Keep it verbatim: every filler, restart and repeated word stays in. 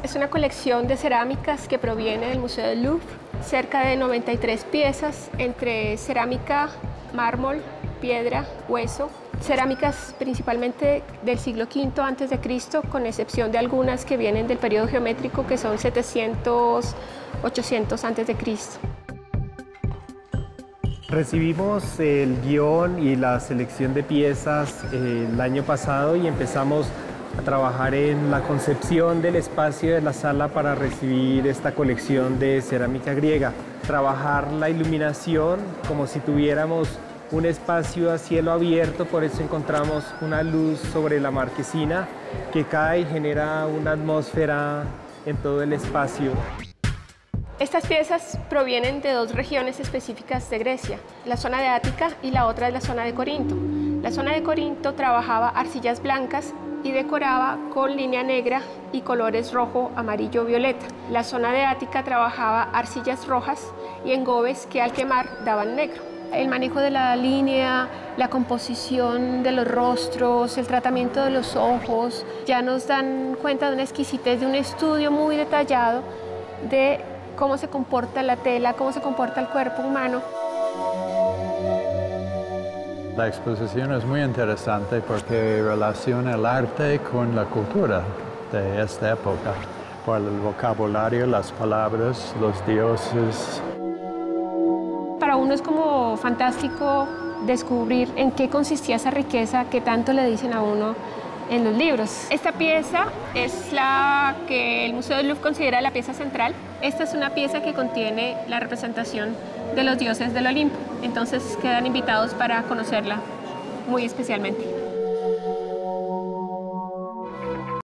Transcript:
Es una colección de cerámicas que proviene del Museo del Louvre, cerca de noventa y tres piezas entre cerámica, mármol, piedra, hueso, cerámicas principalmente del siglo quinto antes de Cristo, con excepción de algunas que vienen del periodo geométrico, que son setecientos, ochocientos antes de Cristo. Recibimos el guión y la selección de piezas eh, el año pasado y empezamos a trabajar en la concepción del espacio de la sala para recibir esta colección de cerámica griega. Trabajar la iluminación como si tuviéramos un espacio a cielo abierto, por eso encontramos una luz sobre la marquesina que cae y genera una atmósfera en todo el espacio. Estas piezas provienen de dos regiones específicas de Grecia, la zona de Ática y la otra es la zona de Corinto. La zona de Corinto trabajaba arcillas blancas y decoraba con línea negra y colores rojo, amarillo, violeta. La zona de Ática trabajaba arcillas rojas y engobes que al quemar daban negro. El manejo de la línea, la composición de los rostros, el tratamiento de los ojos, ya nos dan cuenta de una exquisitez, de un estudio muy detallado de cómo se comporta la tela, cómo se comporta el cuerpo humano. La exposición es muy interesante porque relaciona el arte con la cultura de esta época, por el vocabulario, las palabras, los dioses. Para uno es como fantástico descubrir en qué consistía esa riqueza que tanto le dicen a uno en los libros. Esta pieza es la que el Museo del Louvre considera la pieza central. Esta es una pieza que contiene la representación de los dioses del Olimpo, entonces quedan invitados para conocerla muy especialmente.